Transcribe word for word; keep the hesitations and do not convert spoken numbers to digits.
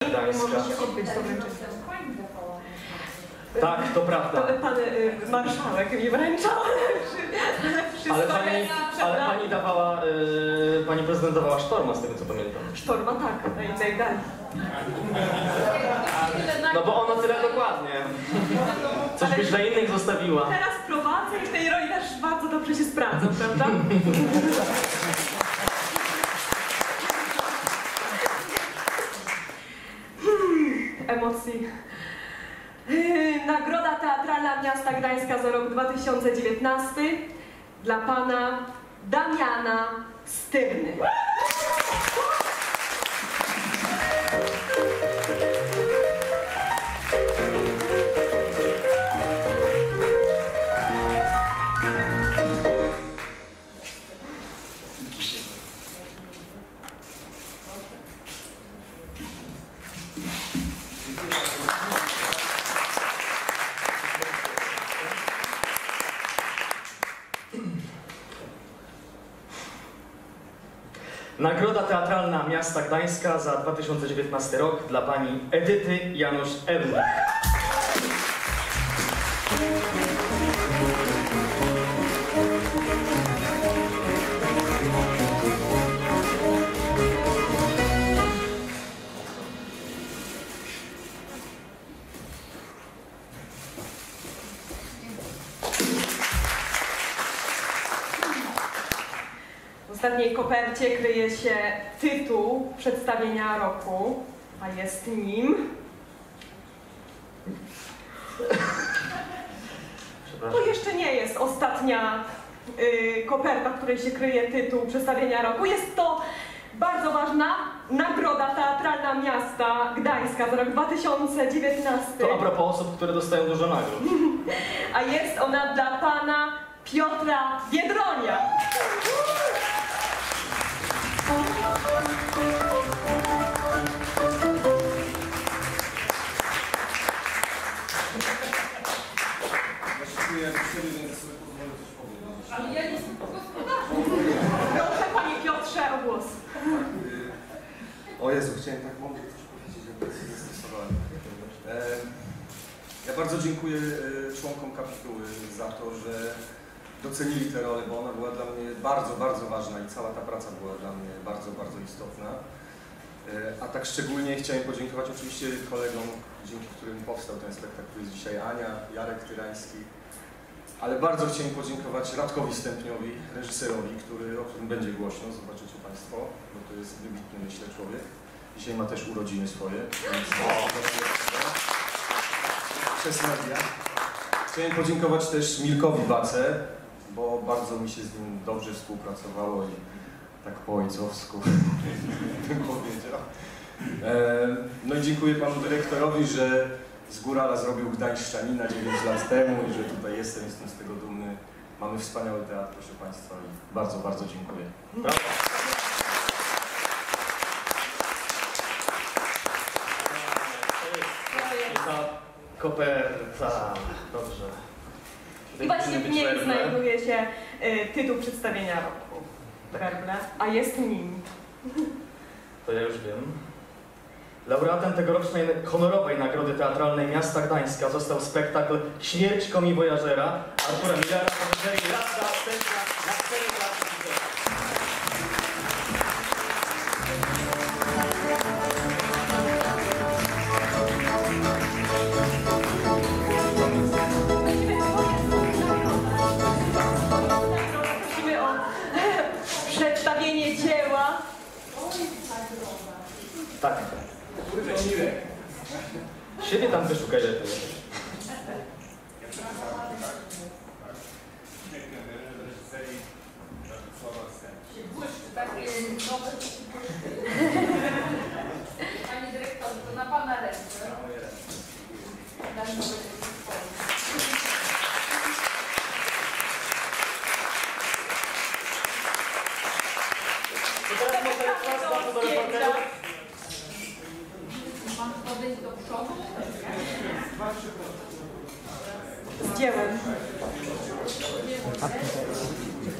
Nie może się odbyć to wręczenie. Tak, to prawda. To pan y, marszałek mi wręczał. Ale pani, ale pani dawała, y, pani prezydent dawała sztorma, z tego co pamiętam. Sztorma tak, na innej gali. No bo ona tyle dokładnie. Coś byś dla innych zostawiła. Teraz prowadzę i w tej roli też bardzo dobrze się sprawdzą, prawda? hmm, emocji. Nagroda Teatralna Miasta Gdańska za rok dwa tysiące dziewiętnasty dla pana Damiana Styrny. Nagroda Teatralna Miasta Gdańska za dwa tysiące dziewiętnasty rok dla pani Edyty Janusz-Erlich. W ostatniej kopercie kryje się tytuł przedstawienia roku, a jest nim... To jeszcze nie jest ostatnia y, koperta, w której się kryje tytuł przedstawienia roku. Jest to bardzo ważna Nagroda Teatralna Miasta Gdańska za rok dwa tysiące dziewiętnasty. To a propos osób, które dostają dużo nagród. A jest ona dla pana Piotra Biedronia. Ale ja nie jestem gospodarzem. Proszę, panie Piotrze, o głos. O Jezu, chciałem tak mądrze coś powiedzieć, jak się zestresowałem. Ja bardzo dziękuję członkom kapituły za to, że docenili tę rolę, bo ona była dla mnie bardzo, bardzo ważna i cała ta praca była dla mnie bardzo, bardzo istotna. A tak szczególnie chciałem podziękować oczywiście kolegom, dzięki którym powstał ten spektakl, który jest dzisiaj Ania, Jarek Tyrański. Ale bardzo chciałem podziękować Radkowi Stępniowi, reżyserowi, który, o którym będzie głośno, zobaczycie Państwo, bo to jest wybitny, myślę, człowiek. Dzisiaj ma też urodziny swoje, więc przez media. Chciałem podziękować też Milkowi Bace, bo bardzo mi się z nim dobrze współpracowało i tak po ojcowsku bym powiedział. No i dziękuję panu dyrektorowi, że z Górala zrobił Gdańszczanina dziewięć lat temu i że tutaj jestem, jestem z tego dumny. Mamy wspaniały teatr, proszę Państwa, i bardzo, bardzo dziękuję. Brawo. Ta koperta, dobrze. I właśnie w niej znajduje się y, tytuł przedstawienia roku. Werble, a jest nim. To ja już wiem. Laureatem tegorocznej honorowej Nagrody Teatralnej Miasta Gdańska został spektakl Śmierć komiwojażera Artura Millera w reżyserii Radka Stępnia na cztery klasy. Prosimy o przedstawienie dzieła. Tak. Siebie tam wyszukaj lepiej. Panie dyrektorze, to na pana ręce. Teraz może czas do reporterów. Mam podejść do przodu? Z dziełem.